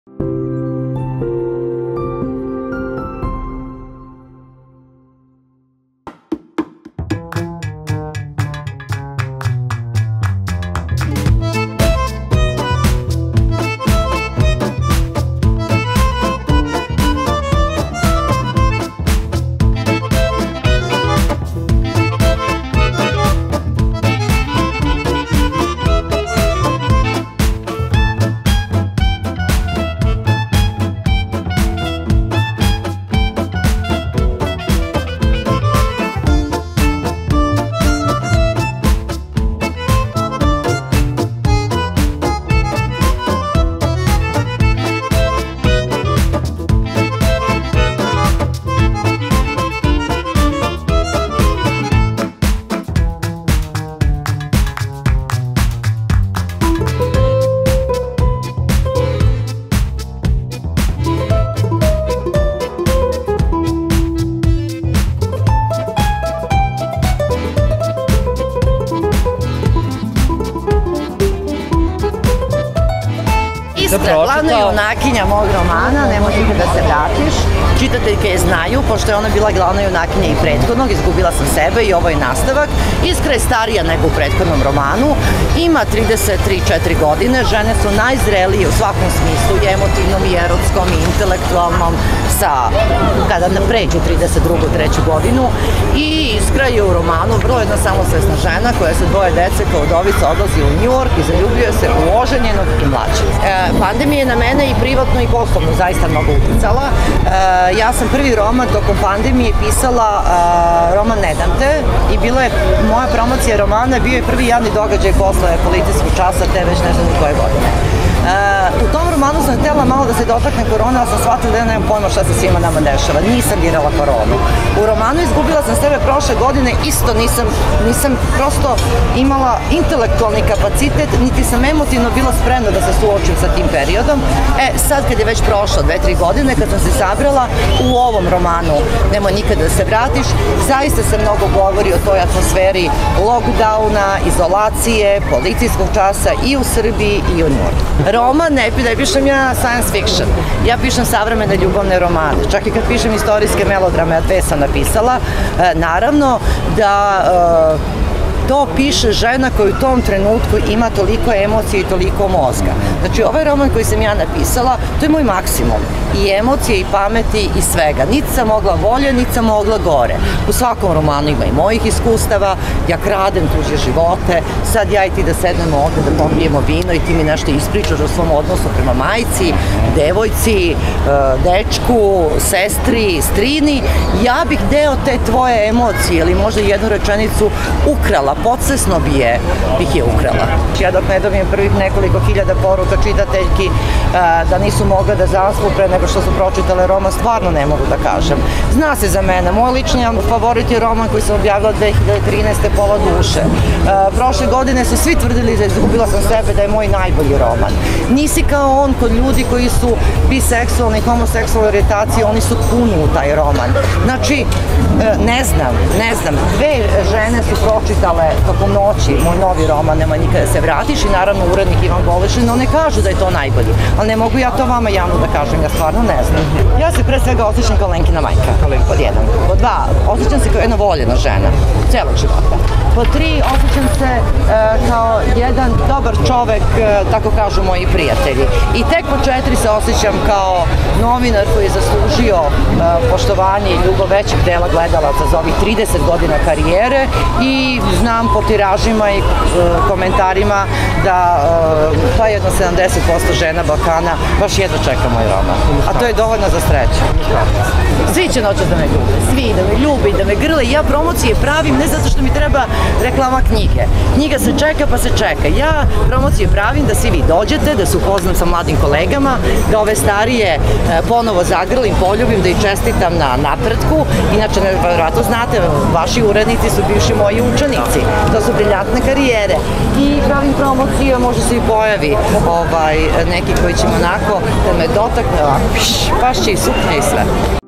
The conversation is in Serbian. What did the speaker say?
Glavna junakinja mog romana, Nemoj nikad da se vratiš. Čitateljke je znaju, pošto je ona bila glavna junakinja i prethodnog, Izgubila sam sebe i ovo je nastavak. Iskra je starija nego u prethodnom romanu, ima 33-4 godine, žene su najzrelije u svakom smislu, i emotivnom, i erotskom, i intelektualnom, kada pređu 32-3 godinu. I Iskra je u romanu vrlo jedna samosvesna žena koja sa dvoje dece kao udovica odlazi u New York i zaljubljuje se u oženjenog i mlađeg. Pandemija je na mene i privatno i poslovno zaista mnogo uticala. Ja sam prvi roman tokom pandemije pisala roman Ne dam te i bila je moja promocija romana, bio je prvi javni događaj posle policijskog časa te već ne znam ni koje godine. U tom romanu sam htjela malo da se dotakne korona, ali sam shvatila da ja nemam pojma šta se svima nama dešava. Nisam dirala koronu. U romanu Izgubila sam sebe prošle godine, isto nisam prosto imala intelektualni kapacitet, niti sam emotivno bila spremna da se suočim sa tim periodom. Sad kad je već prošlo 2-3 godine, kad sam se sabrala u ovom romanu Nemoj nikad da se vratiš, zaista se mnogo govori o toj atmosferi lockdowna, izolacije, policijskog časa i u Srbiji i u New Yorku. Roman ne pišem ja science fiction, ja pišem savremene ljubavne romane, čak i kad pišem istorijske melodrame, a 2 sam napisala, naravno da to piše žena koja u tom trenutku ima toliko emocije i toliko mozga. Znači, ovaj roman koji sam ja napisala, to je moj maksimum. I emocije, i pameti, i svega. Niti sam mogla bolje, niti sam mogla gore. U svakom romanu ima i mojih iskustava, ja kradem tuđe živote, sad ja i ti da sednemo ovde, da popijemo vino i ti mi nešto ispričaš o svom odnosu prema majci, devojci, dečku, sestri, strini. Ja bih deo te tvoje emocije ili možda jednu rečenicu ukrala, podsvesno bih je ukrala. Ja dok ne dobijem prvih nekoliko hiljada poruka čitateljki da nisu mogle da zaspu pre nego što su pročitale roman, stvarno ne mogu da kažem. Zna se za mene, moj lični favorit je roman koji sam objavila 2013. Pola duše. Prošle godine su svi tvrdili da Izgubila sam sebe, da je moj najbolji roman. Nisi kao on kod ljudi koji su biseksualni, homoseksualne orijentacije, oni su puni u taj roman. Znači, ne znam, 2 žene su pročitale tokom noći moj novi roman Nemoj nikada da se vratiš i naravno urednik Ivan Golešin, one kažu da je to najbolji, ali ne mogu ja to vama javno da kažem, ja stvarno ne znam. Ja se pre svega osjećam kao Lenkina majka, pod 1. Pod 2, osjećam se kao jedna voljena žena, celog života. Pod 3, osjećam se kao jedan dobar čovek, tako kažu moji prijatelji. I tek po 4 se osjećam kao novinar koji je zaslužio poštovanje i ljubav većeg dela gledalaca za ovih 30 godina karijere i znam po tiražima i komentarima da pa jedno 70% žena Balkana baš jedva čeka moj roman. A to je dovoljno za sreću. Svi će noćas da me ljube, svi da me ljube i da me grle. Ja promocije pravim ne zato što mi treba reklama knjige. Knjiga se čeka pa se čeka. Ja promocije pravim da svi vi dođete, da se upoznam sa mladim kolegama, da ove starije ponovo zagrlim, poljubim, da ih čestitam na napretku. Inače, verovatno znate, vaši urednici su bivši moji učenici. To su briljantne karijere. I pravim promocije, možda se i pojavi neki koji će onako da me dotakne, baš će i suknje i sve.